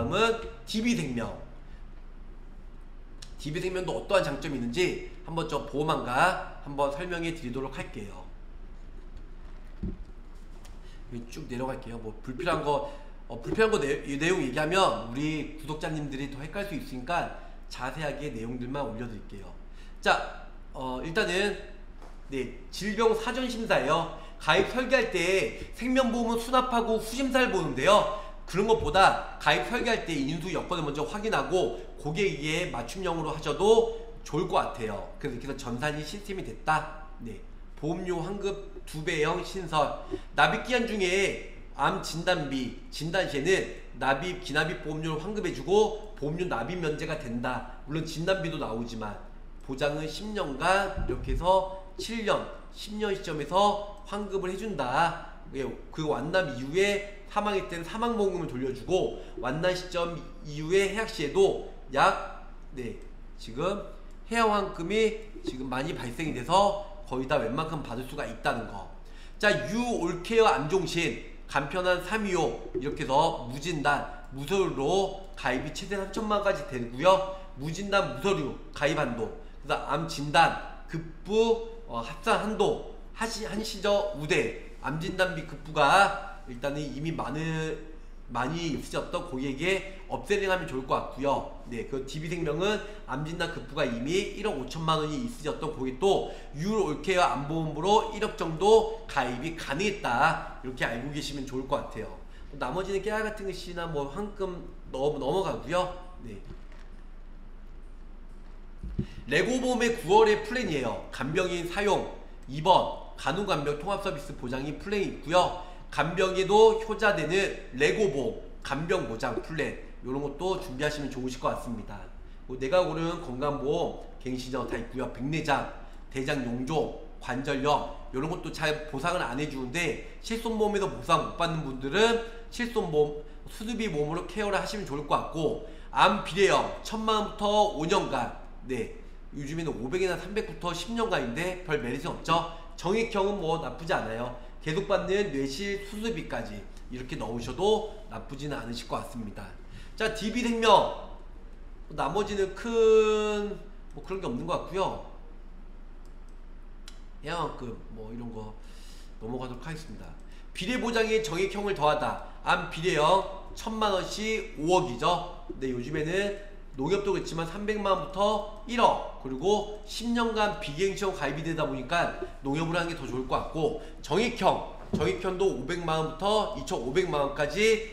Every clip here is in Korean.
다음은 DB생명. DB생명도 어떠한 장점이 있는지 한번 저 보험안과 한번 설명해 드리도록 할게요. 쭉 내려갈게요. 뭐 불필요한 거 내용 얘기하면 우리 구독자님들이 더 헷갈릴 수 있으니까 자세하게 내용들만 올려드릴게요. 자, 일단은 질병 사전 심사예요. 가입 설계할 때 생명보험은 수납하고 후심사를 보는데요. 그런 것보다 가입 설계할 때 인수 여건을 먼저 확인하고 고객에게 맞춤형으로 하셔도 좋을 것 같아요. 그래서 이렇게 해서 전산이 시스템이 됐다. 보험료 환급 2배형 신설. 납입기한 중에 암 진단비, 진단시에는 납입, 기납입 보험료를 환급해주고 보험료 납입 면제가 된다. 물론 진단비도 나오지만 보장은 10년간 이렇게 해서 7년, 10년 시점에서 환급을 해준다. 그 완납 이후에 사망했을 때는 사망보험금을 돌려주고 완납 시점 이후에 해약시에도 지금 해약환급이 지금 많이 발생이 돼서 거의 다 웬만큼 받을 수가 있다는 거. 자, 유올케어 암종신 간편한 325 이렇게 해서 무진단, 무서류로 가입이 최대 3천만원까지 되고요. 무진단, 무서류 가입 한도, 그래서 암진단, 급부, 합산 한도, 한시저 우대, 암진단비 급부가 일단은 이미 많이 있으셨던 고객에게 업셀링하면 좋을 것 같고요. 그 DB생명은 암진단 급부가 이미 1억 5천만원이 있으셨던 고객도 유올케어 암보험으로 1억 정도 가입이 가능했다. 이렇게 알고 계시면 좋을 것 같아요. 나머지는 깨알 같은 것이나 뭐 환금 넘어가고요. 레고보험의 9월의 플랜이에요. 간병인 사용 2번 간호간병 통합서비스 보장이 플랜이 있고요. 간병에도 효자되는 레고보험 간병보장 플랜 이런 것도 준비하시면 좋으실 것 같습니다. 내가 고른 건강보험 갱신형 다 있고요. 백내장, 대장 용종, 관절염 이런 것도 잘 보상을 안 해주는데 실손보험에서 보상 못 받는 분들은 실손보험 수두비 보험으로 케어를 하시면 좋을 것 같고, 암 비례형 1000만원부터 5년간 요즘에는 500이나 300부터 10년간인데 별 메리트 없죠. 정액형은 뭐 나쁘지 않아요. 계속 받는 뇌실 수술비까지 이렇게 넣으셔도 나쁘지는 않으실 것 같습니다. 자, DB생명 나머지는 큰 뭐 그런 게 없는 것 같고요. 해양환급 뭐 이런 거 넘어가도록 하겠습니다. 비례보장에 정액형을 더하다. 암 비례형 1000만원씩 5억이죠. 근데 요즘에는 농협도 그렇지만 300만원부터 1억, 그리고 10년간 비갱시형 가입이 되다 보니까 농협으로 하는 게 더 좋을 것 같고, 정액형도 500만원부터 2500만원까지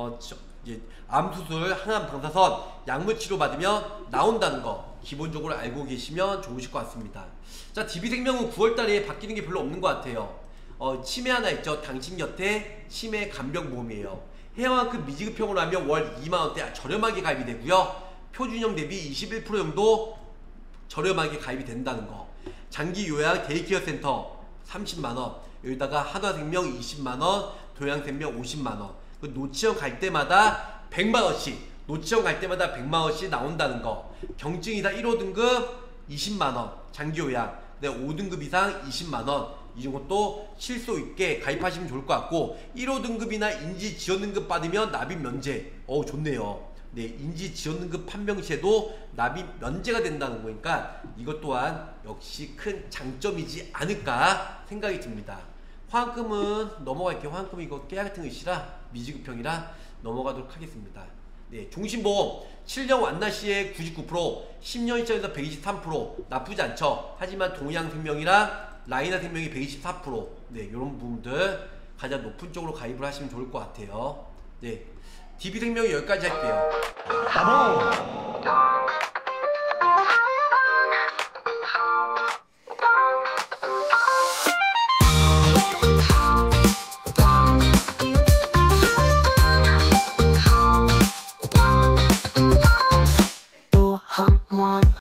암수술, 항암 방사선, 약물치료 받으면 나온다는 거 기본적으로 알고 계시면 좋으실 것 같습니다. 자, DB생명은 9월달에 바뀌는 게 별로 없는 것 같아요. 치매 하나 있죠. 당신 곁에 치매 간병보험이에요. 해양환급 미지급형으로 하면 월 2만원대 저렴하게 가입이 되고요. 표준형 대비 21% 정도 저렴하게 가입이 된다는 거. 장기 요양 데이케어 센터 30만원, 여기다가 한화생명 20만원, 도양생명 50만원, 노치형 갈 때마다 100만원씩, 노치형 갈 때마다 100만원씩 나온다는 거. 경증이다 1호 등급 20만원, 장기 요양 5등급 이상 20만원, 이 정도 실소 있게 가입하시면 좋을 것 같고, 1호 등급이나 인지 지원 등급 받으면 납입 면제. 좋네요. 인지 지원 등급 판명 시에도 납입 면제가 된다는 거니까 이것 또한 역시 큰 장점이지 않을까 생각이 듭니다. 환급은 넘어갈게요. 환급은 이거 깨알 같은 것이라 미지급형이라 넘어가도록 하겠습니다. 종신보험 7년 완납시에 99%, 10년 시점에서 123%, 나쁘지 않죠. 하지만 동양생명이랑 라이나생명이 124%, 이런 부분들 가장 높은 쪽으로 가입을 하시면 좋을 것 같아요. DB생명이 여기까지 할게요.